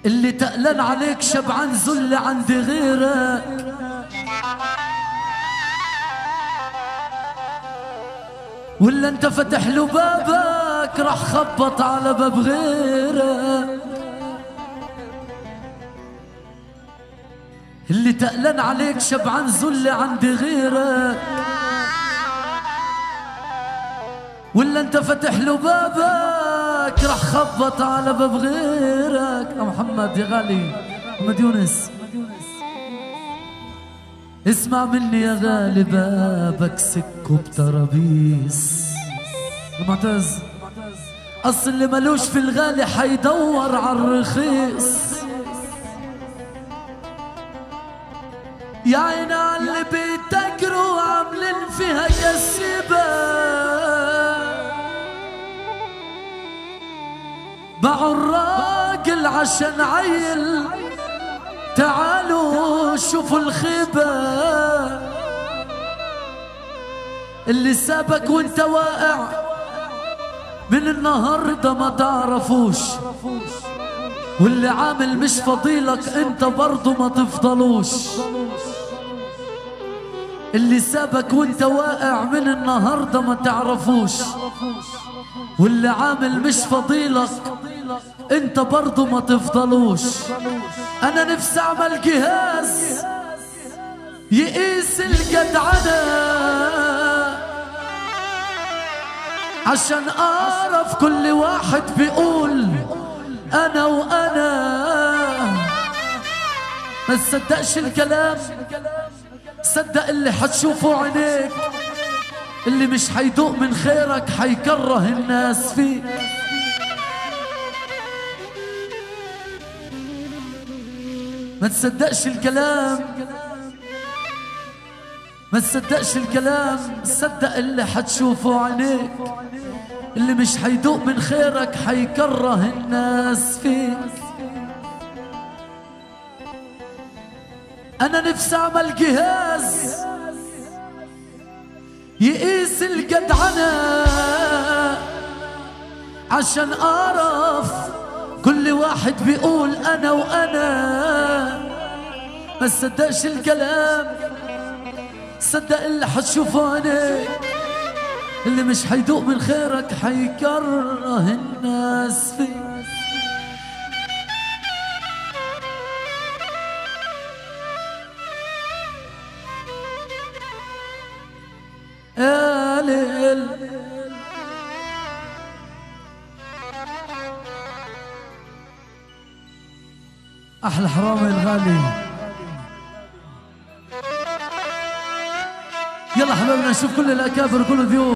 اللي تقلن عليك شبعان ذل عند غيرك، ولا انت فتح له بابك راح خبط على باب غيرك. اللي تقلن عليك شبعان ذل عند غيرك، ولا انت فتح له بابك راح خبط على باب غيرك. يا محمد يا غالي، محمد يونس اسمع مني يا غالي، بابك سكه بترابيس. المعتز اصل اللي ملوش في الغالي حيدور عالرخيص. يا عيني عاللي بيتاجروا عاملين فيها كسبة، باعوا الراجل عشان عيل. تعالوا شوفوا الخيبة، اللي سابك وانت واقع من النهاردة ما تعرفوش، واللي عامل مش فضيلك انت برضو ما تفضلوش. اللي سابك وانت واقع من النهاردة ما تعرفوش، واللي عامل مش فضيلك انت برضو ما تفضلوش. انا نفسي اعمل جهاز يقيس الجدعنة عشان اعرف كل واحد بيقول انا وانا. ما تصدقش الكلام، صدق اللي حتشوفه عينيك. اللي مش حيدوق من خيرك حيكره الناس فيك. ما تصدقش الكلام، ما تصدقش الكلام، صدق اللي حتشوفه عينيك. اللي مش حيدوق من خيرك حيكره الناس فيك. انا نفسي اعمل جهاز يقيس الجدعنة عشان اعرف كل واحد بيقول انا وانا. ما تصدقش الكلام، صدق اللي حتشوفه عينيك. اللي مش حيدوق من خيرك حيكره الناس فيك. يا ليل احلى حرامي الغالي. يلا حبايبنا نشوف كل الاكابر كل الضيوف.